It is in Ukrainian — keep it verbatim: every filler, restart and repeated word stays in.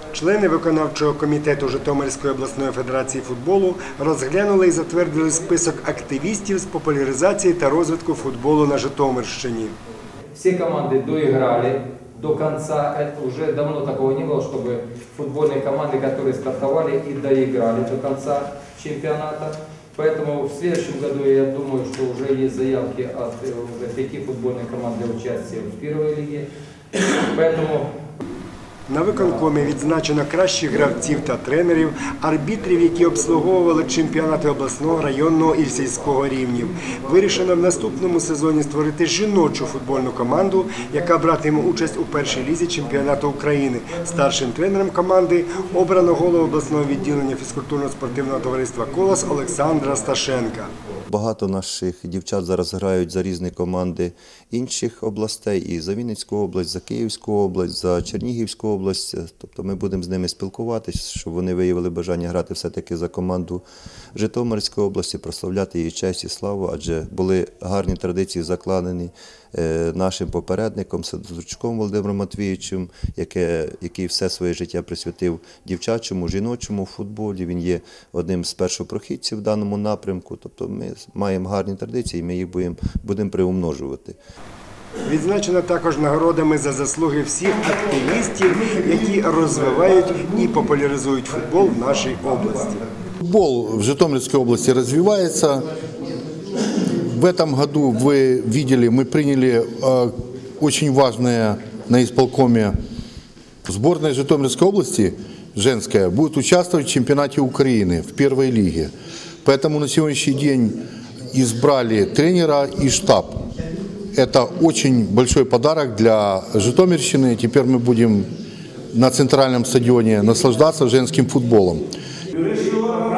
Члени виконавчого комітету Житомирської обласної федерації футболу розглянули і затвердили список активістів з популяризації та розвитку футболу на Житомирщині. Всі команди доіграли до конца. Уже давно такого не было, чтобы футбольные команды, которые стартовали, и доиграли до конца чемпионата. Поэтому в следующем году, я думаю, что уже есть заявки от уже пяти футбольных команд для участия в первой лиге. Поэтому на виконкомі відзначено кращих гравців та тренерів, арбітрів, які обслуговували чемпіонати обласного, районного і сільського рівнів. Вирішено в наступному сезоні створити жіночу футбольну команду, яка братиме участь у першій лізі чемпіонату України. Старшим тренером команди обрано голову обласного відділення фізкультурно-спортивного товариства «Колос» Олександра Сташенка. Багато наших дівчат зараз грають за різні команди інших областей, і за Вінницьку область, за Київську область, за Чернігівську область. Тобто ми будемо з ними спілкуватися, щоб вони виявили бажання грати все-таки за команду Житомирської області, прославляти її честь і славу, адже були гарні традиції закладені нашим попередником Сидорчуком Володимиром Матвійовичем, який все своє життя присвятив дівчачому, жіночому футболі. Він є одним з першопрохідців в даному напрямку. Тобто ми маємо гарні традиції, і ми їх будемо, будемо приумножувати. Відзначено також нагородами за заслуги всіх активістів, які розвивають і популяризують футбол в нашій області. Футбол в Житомирской области развивается. В этом году вы видели, мы приняли э, очень важное на исполкоме. Сборная Житомирской области, женская, будет участвовать в чемпионате Украины в первой лиге. Поэтому на сегодняшний день избрали тренера и штаб. Это очень большой подарок для Житомирщины. Теперь мы будем на центральном стадионе наслаждаться женским футболом.